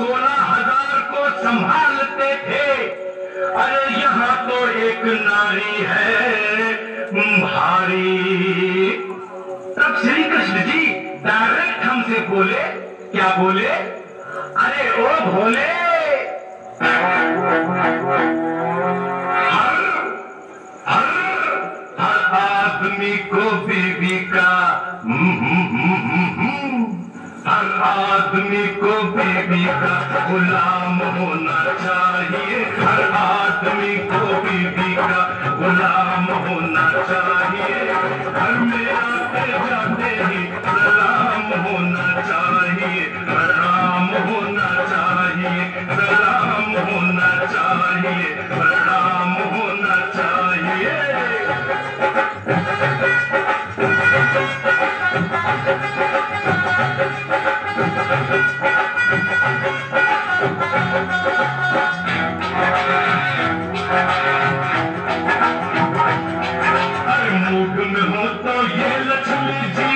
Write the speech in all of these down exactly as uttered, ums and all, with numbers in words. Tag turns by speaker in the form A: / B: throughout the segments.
A: सोलह हजार को संभालते थे। अरे यहाँ तो एक नारी है भारी। तब श्री कृष्ण जी डायरेक्ट हमसे बोले, क्या बोले? अरे ओ भोले, हर हर हर आदमी को बीवी का, हर आदमी को बीवी का गुलाम होना चाहिए। हर आदमी को बीवी का गुलाम होना चाहिए। घर में आते जाते ही सलाम होना चाहिए। प्रणाम होना चाहिए, सलाम होना चाहिए, प्रणाम होना चाहिए। अरे मूड में हो तो ये लक्ष्मी जी,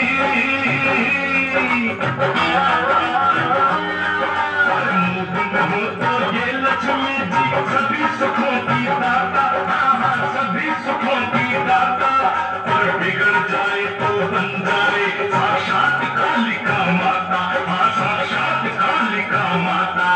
A: अरे मूड में हो तो ये लक्ष्मी जी सभी सुखों की दाता, हाँ सभी सुखों की दाता। और बिगड़ जाए तो बन जाए साक्षात कालिका माता, हाँ साक्षात कालिका माता।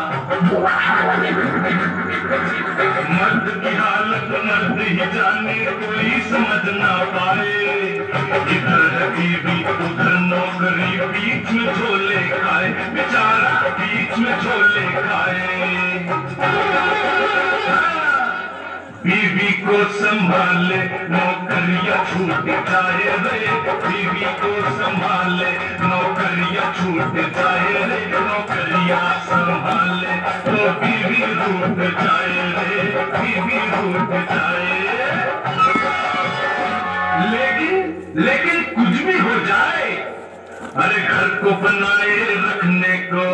A: मर्द की हालत मर्द ही जाने, कोई समझ ना पाए। इधर है बीवी उधर नौकरी, बीच में झोले खाए बेचारा, बीच में झोले खाए। बीवी को संभाले नौकरियां छूट जाए रे, बीवी को संभाले नौकरियां छूट जाए रे। नौकरियां संभाले तो बीवी रूठ जाए रे, बीवी रूठ जाए। लेकिन लेकिन कुछ भी हो जाए, अरे घर को बनाए रखने को,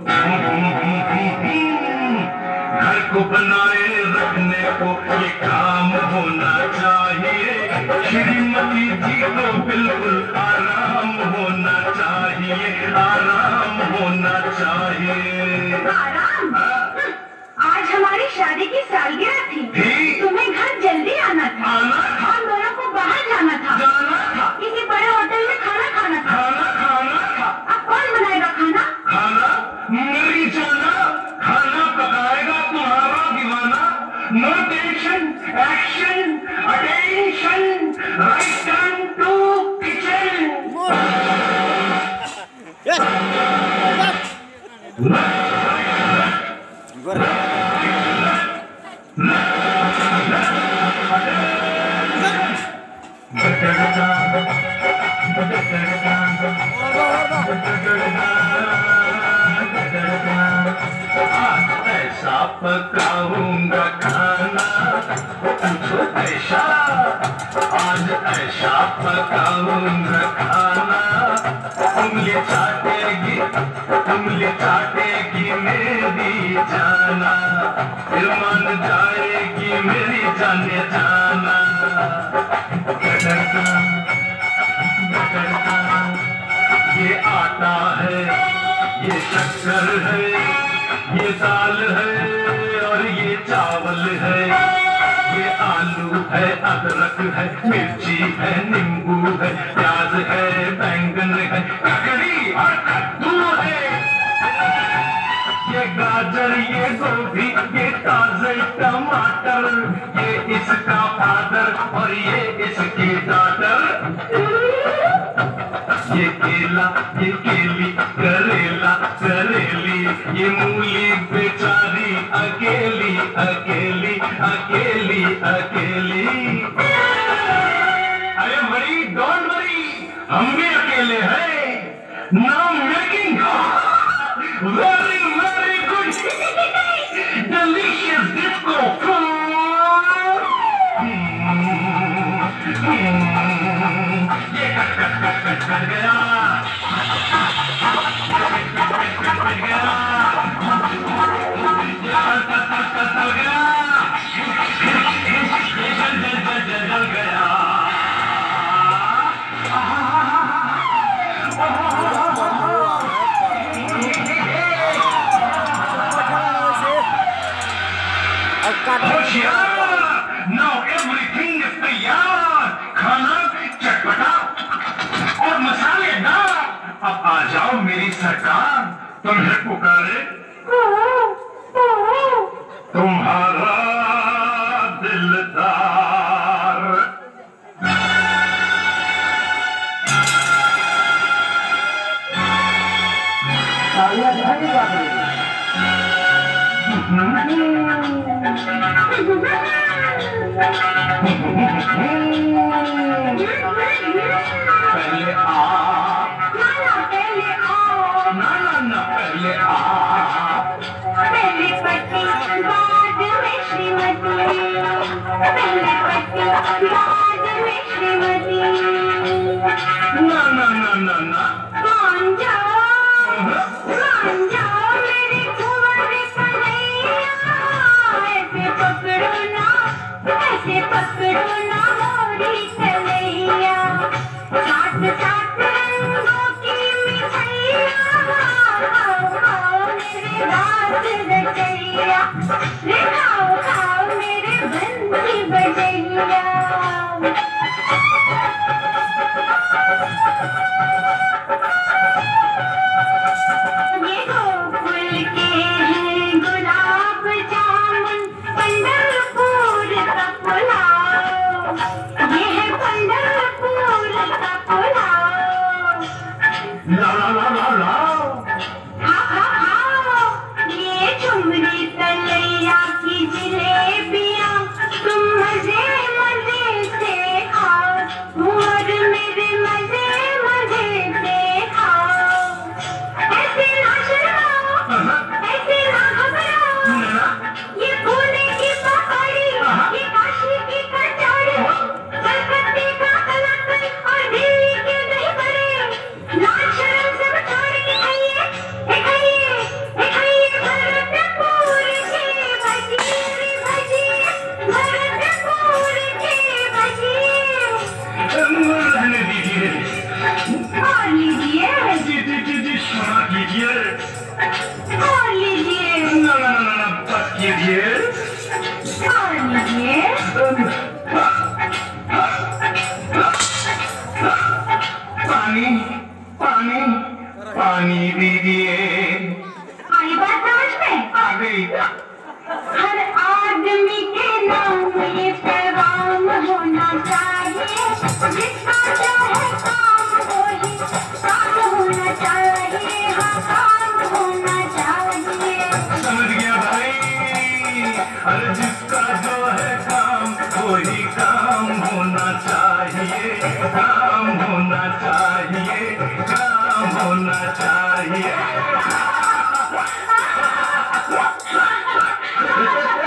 A: घर को बनाए रखने को ये काम होना चाहिए। श्रीमती जी को बिल्कुल आराम होना चाहिए, आराम होना चाहिए।
B: आराम? आज हमारी शादी की सालगिरह थी,
A: थी?
B: तुम्हें घर जल्दी आना था,
A: आना था?
B: और दोनों को बाहर जाना था,
A: जाना था,
B: किसी बड़े होटल में खाना खाना था।
A: खाना खाना था।
B: अब कौन बनाएगा खाना?
A: खाना मेरी जाना, खाना पकाएगा तुम्हारा दीवाना। No tension, action, attention, right turn to kitchen. ऐसा पकाऊंगा खाना, पूछो ऐसा, आज ऐसा पकाऊंगा खाना। उंगली चाटेगी, उंगली चाटेगी मेरी जाना, फिर मान जाएगी मेरी जाने जाना। ये आटा है, ये शक्कर है, ये दाल है और ये चावल है। ये आलू है, अदरक है, मिर्ची है, नींबू है, प्याज है, बैंगन है, ककड़ी और कद्दू है। ये गाजर, ये गोभी, ये ताजे टमाटर, ये इसका फादर और ये इसकी डॉटर। ये केला, ये केली, करेला, करेली, ये मूली बेचारी अकेली, अकेली, अकेली, अकेली। अरे मरी, डोंट वरी, हम भी अकेले हैं। Now making very very good delicious disco food. ये कट कट कट कट कर गया, कट गया, ये कट कट कट कट गया, ये जल जल जल जल जल गया। अब आ जाओ मेरी सरकार, तुम्हें पुकारे तुम्हारा दिलदार। पहले आप
B: नाना पहले आओ,
A: ना ना ना पहले आप
B: पहले पति बाद में श्रीमती, पहले पति बाद में श्रीमती।
A: ना ना ना ना ना
B: मान जाओ मान जाओ मेरे कुंवर कन्हैया, ऐसे पकड़ो ना ऐसे पकड़ो ना मोरी कन्हैया। साथ साथ रंगों की मिठाइयाँ, खाओ खाओ मेरे राज रचैया, रे खाओ खाओ मेरे बंसी बजैया। ये गोकुल के हैं गुलाब जामुन, पंढरपुर का पुलाव, ये है पंढरपुर का पुलाव।
A: ला ला ला ला ला
B: खाओ खाओ खाओ ये झुमरी तलैया की जलेबियाँ, तुम मजे मजे से खाओ, और मेरे मजे मजे से खाओ। ऐसे ना शर्माओ ऐसे ना घबराओ, ये पुणे की पकौड़ी, ये काशी की कचौड़ी, कलकत्ते का कलाकंद और दिल्ली के दही बड़े, लाज शर्म सब छोड़ के खाइए ए खाइए ए खाइए भरतपुर के भजिए भजिए, भरतपुर के भजिए।
A: रहने दीजिए,
B: और लीजिए
A: जी जी जी जी क्षमा कीजिए,
B: और लीजिए
A: ना ना ना ना बस कीजिए।
B: और लीजिए।
A: पानी पानी पानी दीजिए।
B: आई बात समझ में?
A: आ गई।
B: हर आदमी के नाम ये पैगाम होना चाहिए, जिसका चाहे काम वही काम होना चाहिए, हाँ काम होना चाहिए।
A: समझ गया भाई, अरे जिसका जो है काम वही काम होना चाहिए, काम होना चाहिए, काम होना चाहिए।